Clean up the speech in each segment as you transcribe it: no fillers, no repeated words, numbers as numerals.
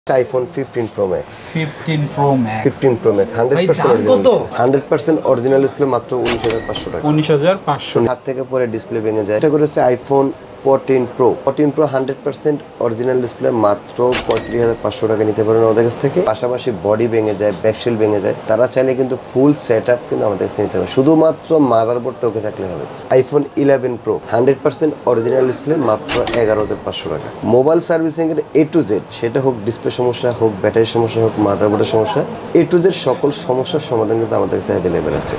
iPhone 15 Pro Max 15 Pro Max 15 Pro Max 100% original display মাত্র 19500 টাকা 19500 হাত থেকে পরে ডিসপ্লে ভেঙে যায়। এটা করেছে iPhone 14 Pro 100% অরিজিনাল ডিসপ্লে মাত্র 35500 টাকা নিতে পারেন আমাদের কাছ থেকে। পাশাপাশি বডি ভেঙে যায়, ব্যাকশেল ভেঙে যায়, তারা চাইলে কিন্তু ফুল সেটআপ কিন্তু আমাদের কাছে নিতে হবে, শুধুমাত্র মাদারবোর্ডটা ওকে থাকলে হবে। iPhone 11 Pro 100% অরিজিনাল ডিসপ্লে মাত্র 11500 টাকা। মোবাইল সার্ভিসিং এর A to Z, সেটা হোক ডিসপ্লে সমস্যা, হোক ব্যাটারি সমস্যা, হোক মাদারবোর্ডের সমস্যা, A to Z সকল সমস্যার সমাধান কিন্তু আমাদের কাছে অ্যাভেলেবেল আছে।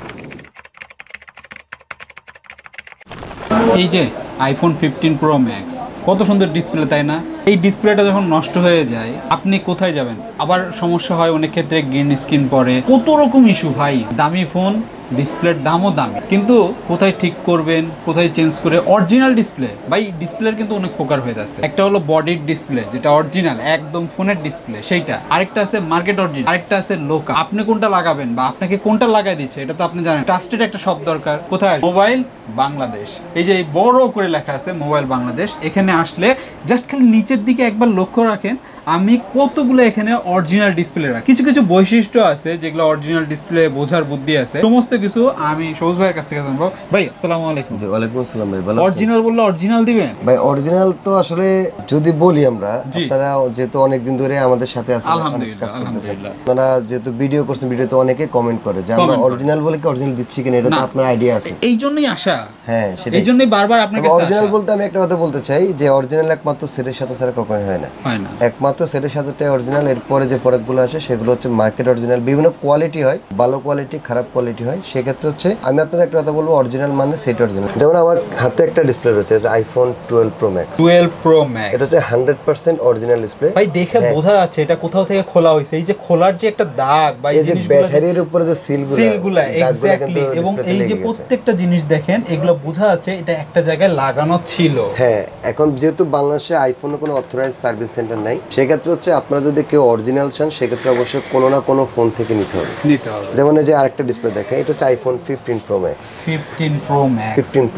এই যে iPhone 15 Pro Max কত সুন্দর ডিসপ্লে, তাই না? এই ডিসপ্লেটা যখন নষ্ট হয়ে যায় আপনি কোথায় যাবেন? আবার সমস্যা হয় অনেক ক্ষেত্রে, গ্রিন স্ক্রিন পড়ে, কত রকম ইস্যু ভাই। দামি ফোন, ডিসপ্লের দামও দামি, কিন্তু কোথায় ঠিক করবেন, কোথায় চেঞ্জ করে? অরিজিনাল ডিসপ্লে ভাই, ডিসপ্লের কিন্তু অনেক প্রকার ভেদ আছে। একটা হলো বডির ডিসপ্লে, যেটা অরিজিনাল একদম ফোনের ডিসপ্লে সেইটা, আরেকটা আছে মার্কেট অরিজিনাল, আরেকটা আছে লোকাল। আপনি কোনটা লাগাবেন বা আপনাকে কোনটা লাগাই দিচ্ছে এটা তো আপনি জানেন। ট্রাস্টেড একটা শপ দরকার। কোথায়? মোবাইল বাংলাদেশ। এই যে বড় করে লেখা আছে মোবাইল বাংলাদেশ, এখানে আসলে জাস্ট খালি নিচের দিকে একবার লক্ষ্য রাখেন, আমি কতগুলো এখানে অরিজিনাল ডিসপ্লে রাখি। কিছু কিছু বৈশিষ্ট্য আছে যেগুলো অরিজিনাল ডিসপ্লে বোঝার বুদ্ধি আছে, সমস্ত কিছু আমি সবুজ ভাইয়ের কাছ থেকে জানবো। ভাই আসসালামু আলাইকুম। জি ওয়ালাইকুম আসসালাম ভাই, ভালো আছেন? অরিজিনাল বললে অরিজিনাল দিবেন ভাই? অরিজিনাল তো আসলে যদি বলি আমরা, আপনারা যেহেতু অনেকদিন ধরে আমাদের সাথে আছেন, আলহামদুলিল্লাহ, আপনারা যেহেতু ভিডিও করছেন, ভিডিওতে অনেকে কমেন্ট করে যে আমরা অরিজিনাল বলে কি অরিজিনাল দিচ্ছি কিনা, এটা তো আপনার আইডিয়া আছে। এই জন্যই আশা, হ্যাঁ সেটাই, এই জন্যই বারবার আপনাকে অরিজিনাল বলতে আমি একটা কথা বলতে চাই যে অরিজিনাল একমাত্র সেটের সাথে ছাড়া কখনোই হয় না। একমাত্র সেটের সাথে অরিজিনাল, এরপরে যে প্রোডাক্টগুলো আসে সেগুলো হচ্ছে মার্কেট অরিজিনাল। বিভিন্ন কোয়ালিটি হয়, ভালো কোয়ালিটি, খারাপ কোয়ালিটি হয়। সেক্ষেত্রে হচ্ছে আমি আপনাদের একটা কথা বলবো, অরিজিনাল মানে সেট অরিজিনাল। যেমন আমার হাতে একটা ডিসপ্লে রয়েছে iPhone 12 Pro Max 12 Pro Max, এটা হচ্ছে 100% অরিজিনাল ডিসপ্লে। ভাই দেখে বোঝা যাচ্ছে এটা কোথাও থেকে খোলা হয়েছে। এই যে খোলার যে একটা দাগ বা এই যে ব্যাটারির উপরে যে সিলগুলো, এক্স্যাক্টলি, এবং এই যে প্রত্যেকটা জিনিস দেখেন, এগুলো বোঝা যাচ্ছে এটা একটা জায়গায় লাগানো ছিল। হ্যাঁ, এখন যেহেতু বাংলাদেশে আইফোনের কোনো অথরাইজড সার্ভিস সেন্টার নাই, সেক্ষেত্রে হচ্ছে আপনারা যদি কেউ অরিজিনাল চান সেক্ষেত্রে অবশ্যই কোনো না কোনো ফোন থেকে নিতে হবে। যেমন এই যে আরেকটা ডিসপ্লে দেখেন, এটা হচ্ছে iPhone 15 Pro Max 15 Pro Max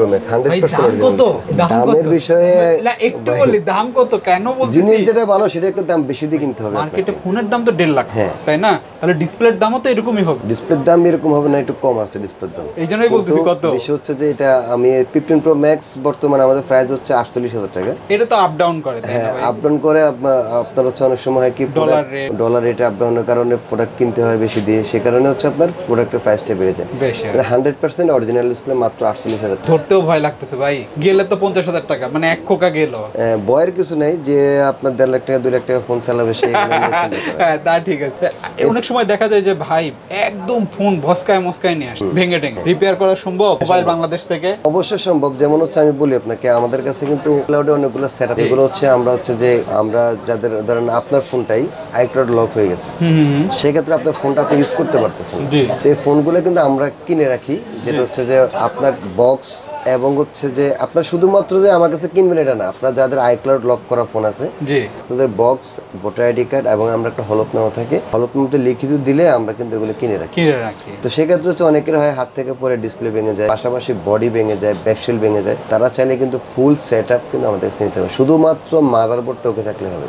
100% original. দামের বিষয়ে একটু বলি, দাম কত কেন বলছিস? জিনিস যেটা ভালো সেটা একটু দাম বেশি দিয়ে কিনতে হবে। মার্কেটে ফোনের দাম তো 1.5 লাখ, তাই না? তাহলে ডিসপ্লের দামও তো এরকমই হবে। ডিসপ্লের দাম এরকম হবে না, একটু কম আছে ডিসপ্লের দাম। এই জন্যই বলতেছি কত বেশি হচ্ছে যে এটা আমি 15 Pro Max বর্তমানে আমাদের প্রাইস হচ্ছে 48000 টাকা। এটা তো আপ ডাউন করে, তাই না? আপ ডাউন করে। আপনার হচ্ছে অনেক সময় হয় কি ডলার রেট আপ ডাউনের কারণে প্রোডাক্ট কিনতে হয় বেশি দিয়ে, সে কারণে হচ্ছে আপনার প্রোডাক্টের প্রাইসটা বেড়ে যায়। 100% অরিজিনাল ডিসপ্লে মাত্র 48000। ধরতেও ভয় লাগতেছে ভাই, গেলে তো 50000 টাকা, মানে এক খোকা গেল। বয়ের কিছু নাই যে আপনার 1.5 লাখ টাকা 2 লাখ টাকা ফোন চালাবে সে। হ্যাঁ তা ঠিক আছে। অনেক সময় দেখা যায় যে ভাই একদম ফোন ভস্কায় মস্কায় নিয়ে আসে, ভেঙে টেঙে। রিপেয়ার করা সম্ভব মোবাইল বাংলাদেশ থেকে? অবশ্যই সম্ভব। যেমন হচ্ছে আমি বলি আপনাকে, আমাদের কাছে কিন্তু ক্লাউডে অনেকগুলো সেটআপ, এগুলো হচ্ছে আমরা যাদের ধরেন আপনার ফোনটাই আইক্লাউড লক হয়ে গেছে, সেক্ষেত্রে আপনার ফোনটা আপনি ইউজ করতে পারতেছেন। তো এই ফোনগুলো কিন্তু আমরা কিনে রাখি, যেটা হচ্ছে যে আপনার বক্স এবং হচ্ছে যে আপনার শুধুমাত্র যে আমার কাছে কিনবেন এটা না, আপনার যাদের আইক্লাউড লক করা ফোন আছে তাদের বক্স, ভোটার আইডি কার্ড এবং আমরা একটা হলফনামা থাকে, হলফনামাতে লিখিত দিলে আমরা কিন্তু এগুলো কিনে রাখি। তো সেক্ষেত্রে হচ্ছে অনেকের হয় হাত থেকে পরে ডিসপ্লে ভেঙে যায়, পাশাপাশি বডি ভেঙে যায়, ব্যাকশেল ভেঙে যায়, তারা চাইলে কিন্তু ফুল সেটআপ কিন্তু আমাদের কাছে নিতে হবে, শুধুমাত্র মাদারবোর্ডটা ওকে থাকলে হবে।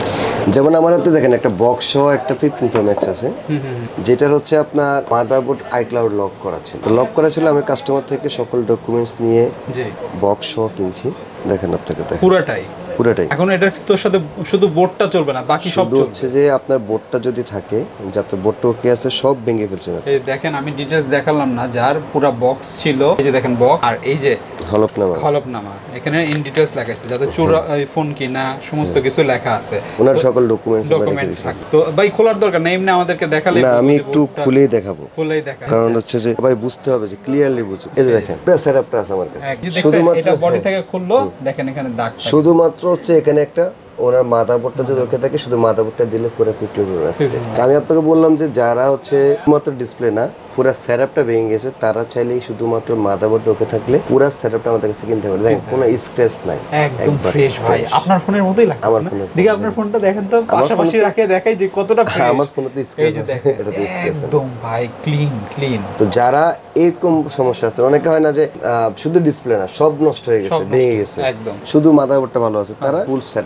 যেমন আমার হাতে দেখেন একটা বক্স সহ একটা 15 Pro Max আছে, যেটার হচ্ছে আপনার মাদারবোর্ড আইক্লাউড লক করা ছিল। তো লক করা ছিল, আমি কাস্টমার থেকে সকল ডকুমেন্টস নিয়ে বক্স সহ কিনছি। দেখেন আপনাকে পুরোটাই। এখন এটা তোর সাথে শুধু বোর্ডটা চলবে না, বাকি সব চলবে। হচ্ছে যে আপনার বোর্ডটা যদি থাকে, যে আপনার বোর্ডটা ওকে আছে, সব ভেঙে ফেলছে না। এই দেখেন, আমি ডিটেইলস দেখালাম না, যার পুরো বক্স ছিল, এই যে দেখেন বক্স, আর এই যে হলফনামা এখানে ইন ডিটেইলস লেখা আছে, যাতে চোরা ফোন কিনা সমস্ত কিছু লেখা আছে, ওনার সকল ডকুমেন্টস থাকে। তো ভাই খোলার দরকার নেই, এমনি আমাদেরকে দেখালে না, আমি একটু খুলেই দেখাবো, কারণ হচ্ছে যে ভাই বুঝতে হবে যে ক্লিয়ারলি বুঝুন। এই যে দেখেন সেটআপটা আছে আমার কাছে, শুধুমাত্র এটা বডি থেকে খুললো, দেখেন এখানে দাগ, শুধুমাত্র হচ্ছে এখানে একটা ওনার মাদারবোর্ডটা যদি ওকে থাকে, শুধু মাদারবোর্ডটা দিলে পুরো 15 Pro Max। আমি আপনাকে বললাম যে যারা হচ্ছে মাত্র ডিসপ্লে না, পুরো সেটআপটা ভেঙে গেছে, তারা চাইলেই শুধুমাত্র মাদারবোর্ডটা ওকে থাকলে পুরো সেটআপটা আমাদের কাছে কিনতে পারে। দেখেন কোনো স্ক্র্যাচ নাই, একদম ফ্রেশ ভাই। আপনার ফোনের মতোই লাগে। আমার ফোনের দিকে আপনার ফোনটা দেখেন তো, পাশাপাশি রাখে দেখাই যে কতটা ফ্রেশ। আমার ফোনে তো স্ক্র্যাচ আছে, এটা তো স্ক্র্যাচ একদম ভাই ক্লিন। তো যারা এরকম সমস্যা আছে, অনেকে হয় না যে শুধু ডিসপ্লে না সব নষ্ট হয়ে গেছে, ভেঙে গেছে, শুধু মাদারবোর্ডটা ভালো আছে, তারা ফুল সেটআপটা নিতে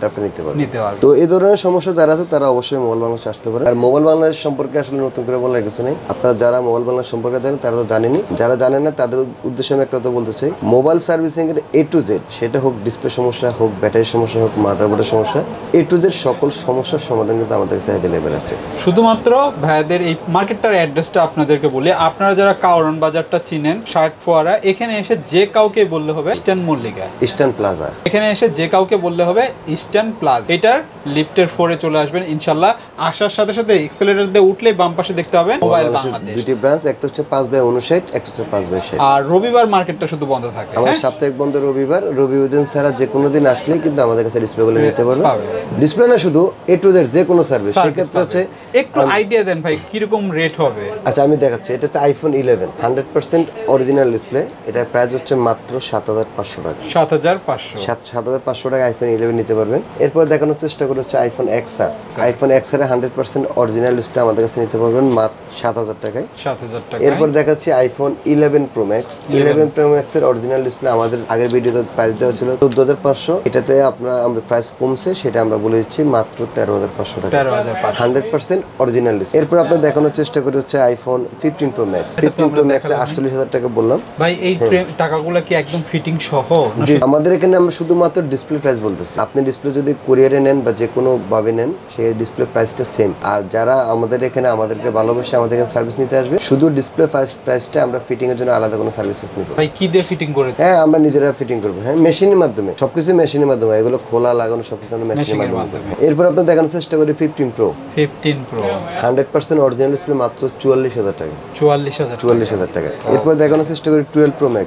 পারবে। নিতে পারবে। তো এই ধরনের সমস্যা যারা আছে তারা অবশ্যই মোবাইল বাংলাদেশ আসতে পারে। আর মোবাইল বাংলাদেশ সম্পর্কে আসলে নতুন করে বলার কিছু নেই, আপনারা যারা মোবাইল বাংলাদেশ সম্পর্কে জানেন তারা তো জানেনই, যারা জানেন না তাদের উদ্দেশ্যে আমি একটা কথা বলতে চাই, মোবাইল সার্ভিসিং এর A to Z, সেটা হোক ডিসপ্লে সমস্যা, হোক ব্যাটারি সমস্যা, হোক মাদারবোর্ডের সমস্যা, A to Z সকল সমস্যার সমাধান কিন্তু আমাদের কাছে অ্যাভেলেবেল আছে। শুধুমাত্র ভাইয়াদের এই মার্কেটটার অ্যাড্রেসটা আপনাদেরকে বলি, আপনারা যারা কাওরান বাজারটা চিনেন, শার্ট ফোয়ারা, এখানে এসে যে কাউকে বললে হবে ইস্টার্ন মল্লিকা, ইস্টার্ন প্লাজা, এখানে এসে যে কাউকে বললে হবে ইস্টার্ন প্লাজা। এটার লিফটের 4-এ চলে আসবেন ইনশাল্লাহ। আসার সাথে সাথে এক্সেলেটর দিয়ে উঠলেই বাম পাশে দেখতে পাবেন মোবাইল বাংলাদেশ। দুটি ব্রাঞ্চ, একটা হচ্ছে 5/59, একটা হচ্ছে 5/60। আর রবিবার মার্কেটটা শুধু বন্ধ থাকে। আমাদের সাপ্তাহিক বন্ধ রবিবার, রবিবার দিন ছাড়া যে কোনো দিন আসলেই কিন্তু আমাদের কাছে ডিসপ্লেগুলো নিতে পারবেন। ডিসপ্লে না শুধু A to Z যে কোনো সার্ভিস, সেক্ষেত্রে হচ্ছে একটু আইডিয়া দেন ভাই কিরকম রেট হবে। আচ্ছা আমি দেখাচ্ছি, এটা হচ্ছে আইফোন 11 100% অরিজিনাল ডিসপ্লে, এটার প্রাইস হচ্ছে মাত্র 7,500 টাকা। 7,500 7,500 টাকা আইফোন 11 নিতে পারবেন। এরপর দেখানোর চেষ্টা করে হচ্ছে আইফোন XR, আইফোন XR এর 100% অরিজিনাল ডিসপ্লে আমাদের কাছে নিতে পারবেন মাত্র 7,000 টাকায়। 7,000 টাকা। এরপর দেখাচ্ছি iPhone 11 Pro Max, 11 Pro Max এর অরিজিনাল ডিসপ্লে আমাদের আগের ভিডিওতে প্রাইস দেওয়া ছিল 14,500, এটাতে আপনার আমরা প্রাইস কমছে, সেটা আমরা বলে দিচ্ছি মাত্র 13,500 টাকা। 13,500 100% অরিজিনাল ডিসপ্লে। এরপর আপনার দেখানোর চেষ্টা করে হচ্ছে iPhone 15 Pro Max, 15 Pro Max এ 48,000 টাকা বললাম ভাই। এই টাকাগুলো কি একদম ফিটিং সহ? জি, আমাদের এখানে আমরা শুধুমাত্র ডিসপ্লে প্রাইস বলতেছি। আপনি ডিসপ্লে যদি কুরিয়ারে নেন বা যে কোনো ভাবে নেন, সেই ডিসপ্লে প্রাইসটা সেম। আর যারা আমাদের এখানে আমাদেরকে ভালোবাসে আমাদের এখানে সার্ভিস নিতে আসবে, শুধু ডিসপ্লে প্রাইসটা আমরা ফিটিং এর জন্য আলাদা কোনো সার্ভিসেস নিব। ভাই কি দিয়ে ফিটিং করে? হ্যাঁ, আমরা নিজেরা ফিটিং করবো। হ্যাঁ, মেশিনের মাধ্যমে, সবকিছু মেশিনের মাধ্যমে, এগুলো খোলা লাগানো সবকিছু আমরা মেশিনের মাধ্যমে। এরপর আপনার দেখানোর চেষ্টা করি 15 Pro 100% অরিজিনাল ডিসপ্লে মাত্র 44,000 টাকা। 44,000 টাকা। এরপর দেখানোর চেষ্টা করি 12 Pro Max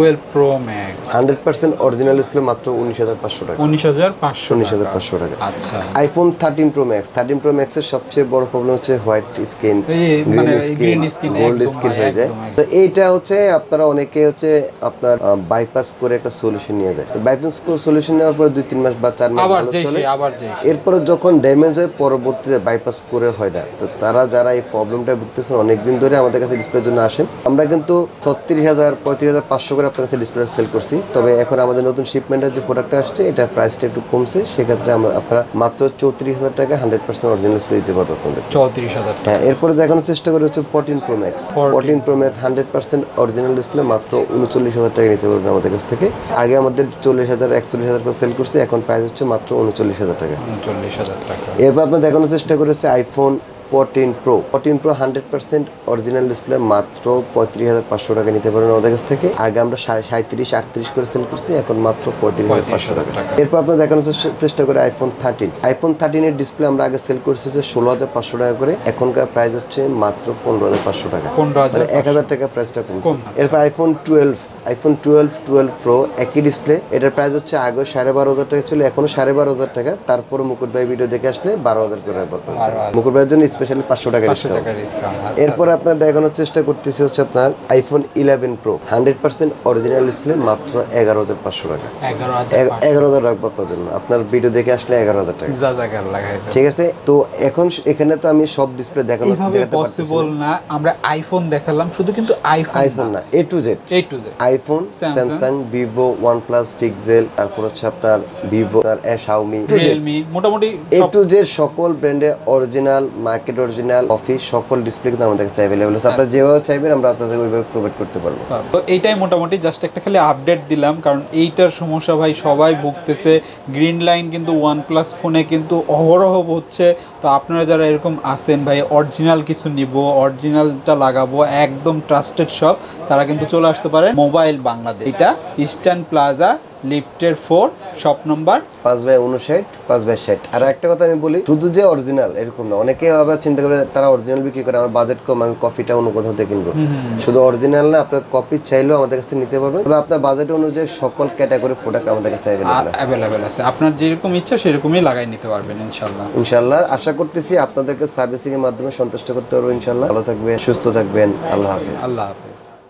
100% অরিজিনাল ডিসপ্লে মাত্র 19,500 টাকা। 19,500 টাকা। আচ্ছা। IPhone 13 Pro Max, 13 Pro Max এর সবচেয়ে বড় প্রবলেম হচ্ছে white screen, green screen, gold screen হয়ে যায়। তো এইটা হচ্ছে আপনারা অনেকে হচ্ছে আপনার বাইপাস করে একটা সলিউশন নিয়ে যায়। তো বাইপাস করে সলিউশন নেওয়ার পরে 2-3 মাস বা 4 মাস ভালো চলে, এরপর যখন ড্যামেজ হয় পরবর্তীতে বাইপাস করে হয় না। তো তারা যারা এই প্রবলেমটা ভুগতেছেন অনেকদিন ধরে আমাদের কাছে ডিসপ্লের জন্য আসেন, আমরা কিন্তু 36,000 35,500 করে আপনার কাছে ডিসপ্লে সেল করছি। তবে এখন আমাদের নতুন শিপমেন্টের যে প্রোডাক্টটা আসছে, এটার প্রাইসটা একটু কমছে, সেক্ষেত্রে আপনারা মাত্র 34,000 টাকা 100% অরিজিনাল ডিসপ্লে দিতে পারবো আপনাদের। 34,000 টাকা। হ্যাঁ, এরপরে দেখানোর চেষ্টা করে হচ্ছে 14 Pro Max 100% অরিজিনাল ডিসপ্লে মাত্র 39,000 টাকা নিতে পারবেন আমাদের কাছ থেকে। আগে আমাদের 40,000 41,000 করে সেল করছি, এখন প্রাইস হচ্ছে মাত্র 39,000 টাকা। 39,000 টাকা। এরপর আপনার দেখানোর চেষ্টা করেছে আইফোন 14 Pro 100% অরিজিনাল ডিসপ্লে মাত্র 35,500 টাকা নিতে পারেন আমাদের কাছ থেকে। আগে আমরা 37-38 করে সেল করছি, এখন মাত্র 35,500 টাকা। এরপর আপনার দেখানোর চেষ্টা করে আইফোন 13 এর ডিসপ্লে আমরা আগে সেল করছি 16,500 টাকা করে, এখনকার প্রাইস হচ্ছে মাত্র 15,500 টাকা, মানে 1,000 টাকা প্রাইসটা কমছে। এরপর আইফোন 12 Pro একই ডিসপ্লে, এটার প্রাইস হচ্ছে আগে 12,500 টাকা ছিল, এখনো 12,500 টাকা। তারপর মুকুট ভাই ভিডিও দেখে আসলে 12,000 করে রাখবো মুকুট ভাইয়ের জন্য স্পেশালি 500 টাকা ডিসকাউন্ট। এরপর আপনার দেখানোর চেষ্টা করতেছি হচ্ছে আপনার আইফোন 11 Pro 100% অরিজিনাল ডিসপ্লে মাত্র 11,500 টাকা। 11,000 রাখবো আপনার জন্য, আপনার ভিডিও দেখে আসলে 11,000 টাকা। ঠিক আছে। তো এখন এখানে তো আমি সব ডিসপ্লে দেখাতে পারতেছি না, আমরা আইফোন দেখালাম শুধু, কিন্তু আইফোন না, A to Z iPhone, Samsung, Vivo, OnePlus, Pixel, তারপর হচ্ছে আপনার ভিভো, আর শাওমি, রিয়েলমি, মোটামুটি A to Z সকল ব্র্যান্ডের অরিজিনাল, মার্কেট অরিজিনাল, অফিস সকল ডিসপ্লে কিন্তু আমাদের কাছে अवेलेबल আছে। আপনারা যেভাবে চাইবেন আমরা আপনাদের ওইভাবে প্রোভাইড করতে পারবো। তো এইটাই মোটামুটি জাস্ট একটা খালি আপডেট দিলাম, কারণ এইটার সমস্যা ভাই সবাই ভুগতেছে। গ্রিন লাইন কিন্তু ওয়ানপ্লাস ফোনে কিন্তু অহরহ হচ্ছে। তো আপনারা যারা এরকম আছেন ভাই অরিজিনাল কিছু নিব, অরিজিনালটা লাগাবো, একদম ট্রাস্টেড শপ, তারা কিন্তু চলে আসতে পারে মোবাইল বাংলাদেশ। এটা ইস্টার্ন প্লাজা, লিফটের 4, শপ নম্বর 5/59 5/60। আর একটা কথা আমি বলি, শুধু যে অরিজিনাল এরকম না, অনেকে আবার চিন্তা করে তারা অরিজিনাল বিক্রি করে, আমার বাজেট কম, আমি কপিটা অন্য কোথাও থেকে কিনবো। শুধু অরিজিনাল না, আপনার কপি চাইলেও আমাদের কাছে নিতে পারবেন, তবে আপনার বাজেট অনুযায়ী সকল ক্যাটাগরি প্রোডাক্ট আমাদের কাছে অ্যাভেলেবল আছে। আপনার যেরকম ইচ্ছা সেরকমই লাগাই নিতে পারবেন ইনশাআল্লাহ। আশা করতেছি আপনাদেরকে সার্ভিসিং এর মাধ্যমে সন্তুষ্ট করতে পারবো ইনশাআল্লাহ। ভালো থাকবেন, সুস্থ থাকবেন। আল্লাহ হাফেজ।